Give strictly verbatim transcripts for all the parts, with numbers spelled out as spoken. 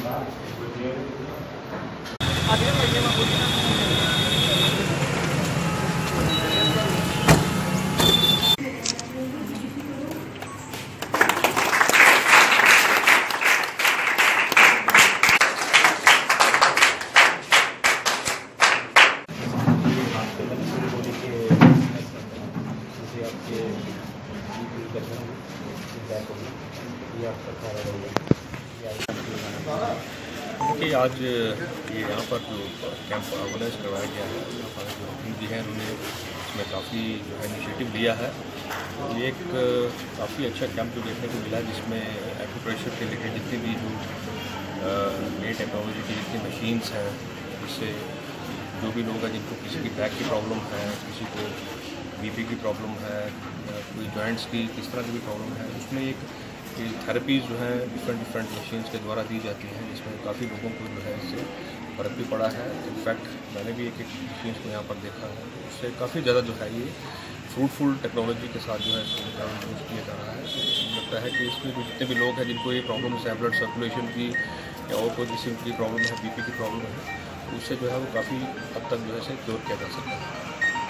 देखिए, आज ये यहाँ पर जो कैंप ऑर्गेनाइज करवाया गया है, यहाँ पर जो हकीम जी हैं उन्होंने इसमें काफ़ी जो है इनिशिएटिव लिया है। ये एक काफ़ी अच्छा कैंप जो देखने को मिला, जिसमें एक्यूप्रेशर के रिलेटेड जितनी भी जो नई टेक्नोलॉजी की जितनी मशीन्स हैं, जिससे जो भी लोग हैं जिनको किसी की बैक की प्रॉब्लम है, किसी को बीपी की प्रॉब्लम है, कोई जॉइंट्स की किस तरह की भी प्रॉब्लम है, उसमें एक थेरेपीज़ जो हैं डिफरेंट डिफरेंट मशीन्स के द्वारा दी जाती हैं, जिसमें काफ़ी लोगों को जो है इससे फ़र्क भी पड़ा है। इनफैक्ट मैंने भी एक एक मशीन्स को यहाँ पर देखा है, उससे काफ़ी ज़्यादा जो है ये फ्रूटफुल टेक्नोलॉजी के साथ जो है इसको यूज़ किया जा रहा है। मुझे लगता है कि इसमें जो जितने भी लोग हैं जिनको ये प्रॉब्लम्स है ब्लड सर्कुलेशन की या और कोई किसी की प्रॉब्लम है, बी पी की प्रॉब्लम है, उससे जो है वो काफ़ी हद तक जो है इसे क्योर किया जा सकता है।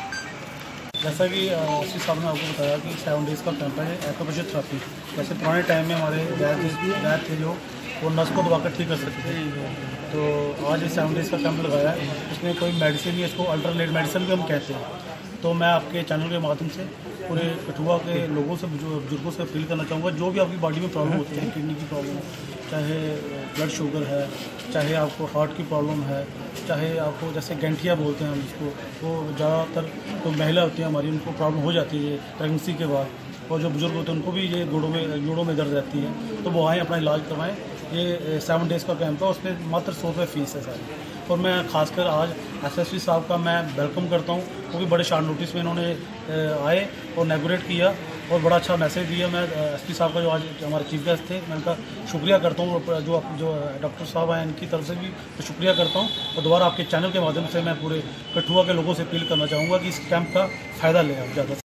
जैसा कि एसपी साहब ने आपको बताया कि सेवन डेज़ का कैंप है एक्यूप्रेशर थेरेपी। जैसे पुराने टाइम में हमारे वैद्य वैद्य थे जो वो नस को दबाकर ठीक कर सकते थे, तो आज ये सेवन डेज़ का कैंप लगाया है। उसमें कोई मेडिसिन या इसको अल्टरनेट मेडिसिन भी हम कहते हैं। तो मैं आपके चैनल के माध्यम से पूरे कठुआ के लोगों से, बुजुर्गों से अपील करना चाहूँगा, जो भी आपकी बॉडी में प्रॉब्लम होती है, किडनी की प्रॉब्लम, चाहे ब्लड शुगर है, चाहे आपको हार्ट की प्रॉब्लम है, चाहे आपको जैसे गैंठिया बोलते हैं हम जिसको, वो ज़्यादातर तो महिला होती हैं हमारी, उनको प्रॉब्लम हो जाती है प्रेगनेंसी के बाद, और जो बुजुर्ग होते हैं उनको भी ये जोड़ों में जोड़ों में दर्द रहती है, तो वो आएँ अपना इलाज करवाएँ। ये सेवन डेज़ का कैंप है, उसमें मात्र सौ रुपये फ़ीस है सारी। और मैं खासकर आज एसएसपी साहब का मैं वेलकम करता हूँ, क्योंकि बड़े शार्ट नोटिस में इन्होंने आए और इनॉग्रेट किया और बड़ा अच्छा मैसेज दिया। मैं एसपी साहब का जो आज हमारे चीफ गेस्ट थे, मैं उनका शुक्रिया करता हूँ, जो जो डॉक्टर साहब हैं इनकी तरफ से भी शुक्रिया करता हूँ। और दोबारा आपके चैनल के माध्यम से मैं पूरे कठुआ के लोगों से अपील करना चाहूँगा कि इस कैंप का फ़ायदा लें आप ज़्यादा।